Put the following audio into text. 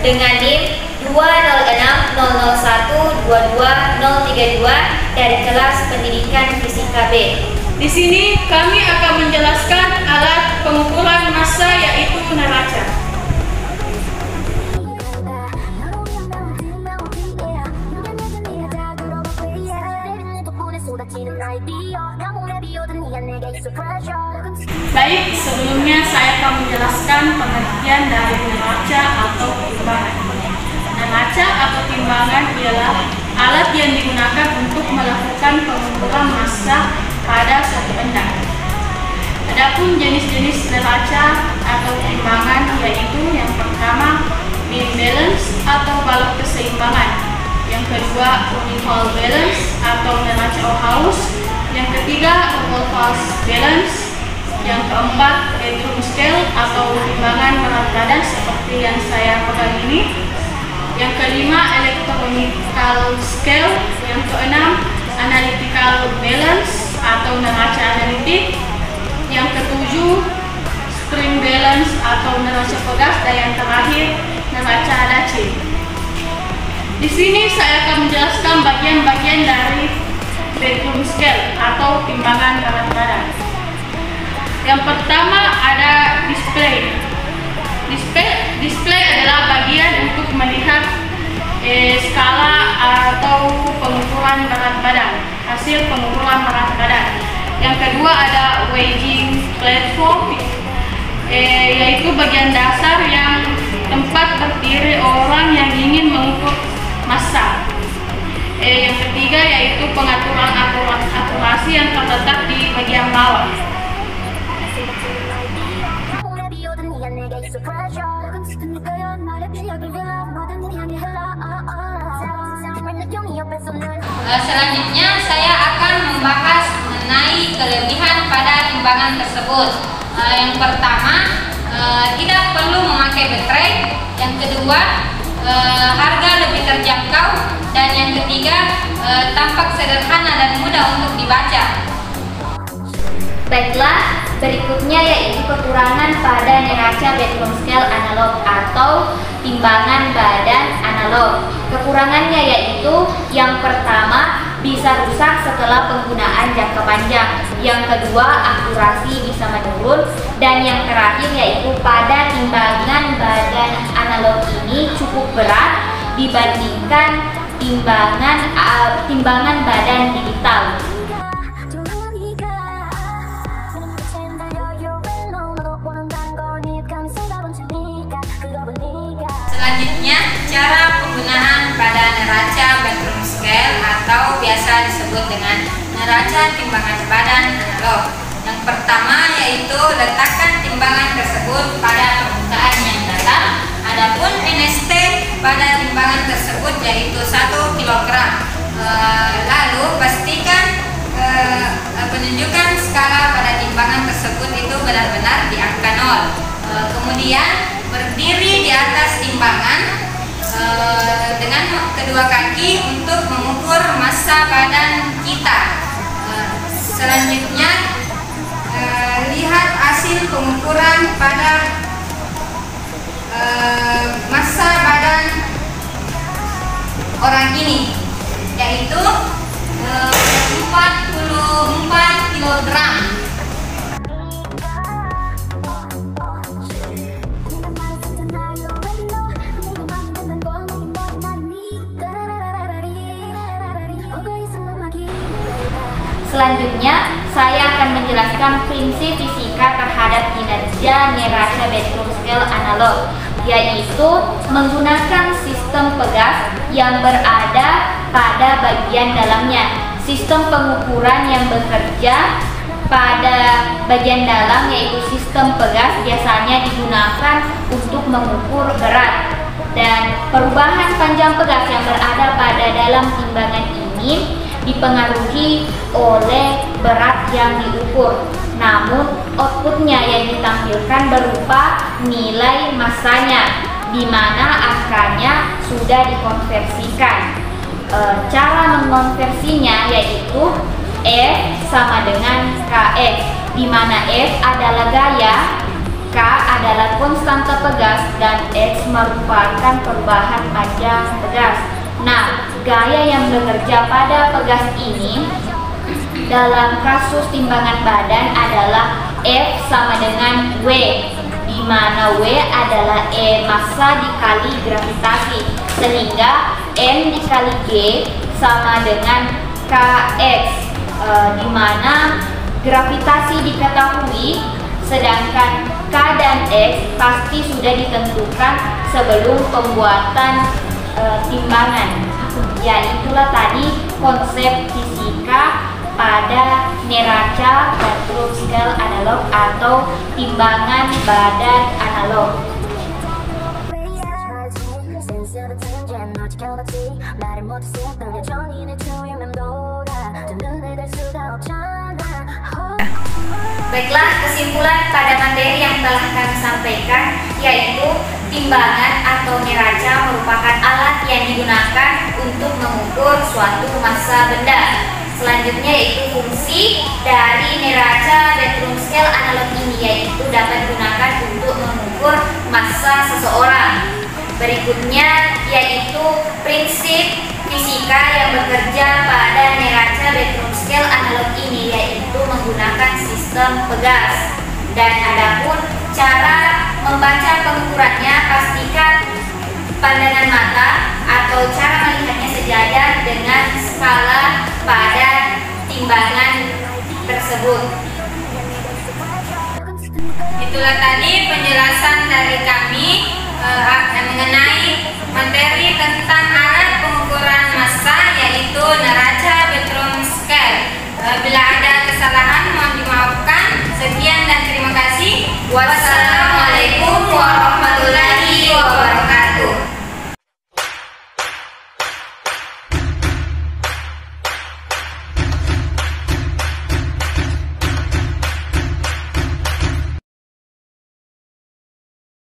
dengan NIM 20600122032 dari kelas Pendidikan Fisika B. Di sini kami akan menjelaskan alat pengukuran massa yaitu neraca. Baik, sebelumnya saya akan menjelaskan pengertian dari neraca atau timbangan. Neraca atau timbangan ialah alat yang digunakan untuk melakukan pengukuran massa pada suatu benda. Adapun jenis-jenis neraca atau timbangan yaitu yang pertama mean balance atau balok keseimbangan, yang kedua uniform balance atau neraca Ohaus, yang ketiga Wolf's balance, yang keempat bedroom scale atau timbangan berat badan seperti yang saya pegang ini, yang kelima electrochemical scale, yang keenam analytical balance atau neraca analitik, yang ketujuh spring balance atau neraca pegas, dan yang terakhir neraca Adachi. Di sini saya akan menjelaskan bagian-bagian dari bedroom scale atau timbangan berat badan. Yang pertama ada display. Display adalah bagian untuk melihat skala atau pengukuran berat badan, hasil pengukuran berat badan. Yang kedua ada weighing platform, yaitu bagian dasar yang tempat berdiri orang yang ingin mengukur massa. Yang ketiga yaitu pengaturan akurasi yang terletak di bagian bawah. Selanjutnya saya akan membahas mengenai kelebihan pada timbangan tersebut. Yang pertama, tidak perlu memakai baterai. Yang kedua, harga lebih terjangkau. Dan yang ketiga, tampak sederhana dan mudah untuk dibaca. Baiklah, berikutnya yaitu kekurangan pada neraca bedroom scale analog atau timbangan badan analog. Kekurangannya yaitu yang pertama, bisa rusak setelah penggunaan jangka panjang. Yang kedua, akurasi bisa menurun. Dan yang terakhir yaitu pada timbangan badan analog ini cukup berat dibandingkan timbangan badan digital. Selanjutnya, cara penggunaan pada neraca bedroom scale atau biasa disebut dengan neraca timbangan badan analog. Yang pertama yaitu letakkan timbangan tersebut pada permukaan yang datar. Adapun NST pada timbangan tersebut yaitu 1 kg. Lalu pastikan penunjukan skala pada timbangan tersebut itu benar-benar di angka 0. Kemudian berdiri di atas timbangan dengan kedua kaki untuk mengukur massa badan kita. Selanjutnya lihat hasil pengukuran pada massa badan orang ini, yaitu 44 kg. Selanjutnya, saya akan menjelaskan prinsip fisika terhadap kinerja neraca bedroom scale analog, yaitu menggunakan sistem pegas yang berada pada bagian dalamnya. Sistem pengukuran yang bekerja pada bagian dalam yaitu sistem pegas biasanya digunakan untuk mengukur berat, dan perubahan panjang pegas yang berada pada dalam timbangan ini dipengaruhi oleh berat yang diukur. Namun outputnya yang ditampilkan berupa nilai massanya, di mana angkanya sudah dikonversikan. Cara mengonversinya yaitu F sama dengan Kf, di mana F adalah gaya, K adalah konstanta pegas dan X merupakan perubahan panjang pegas. Nah, gaya yang bekerja pada pegas ini dalam kasus timbangan badan adalah F sama dengan W, di mana W adalah E massa dikali gravitasi, sehingga M dikali G sama dengan Kx, di mana gravitasi diketahui, sedangkan K dan X pasti sudah ditentukan sebelum pembuatan timbangan. Ya, itulah tadi konsep fisika pada neraca Bentrum scale analog atau timbangan badan analog. Baiklah, kesimpulan pada materi yang telah kami sampaikan yaitu timbangan atau neraca merupakan alat yang digunakan untuk mengukur suatu massa benda. Selanjutnya yaitu fungsi dari neraca Bentrum scale analog ini, yaitu dapat digunakan untuk mengukur massa seseorang. Berikutnya yaitu prinsip fisika yang bekerja pada neraca Bentrum scale analog ini, yaitu menggunakan sistem pegas. Dan adapun cara membaca pengukurannya, pastikan pandangan mata atau cara melihatnya sejajar dengan skala pada timbangan tersebut. Itulah tadi penjelasan dari kami mengenai materi tentang alat pengukuran massa, yaitu neraca Bentrum scale. Bila ada kesalahan mohon dimaafkan. Sekian dan terima kasih. Wassalamualaikum.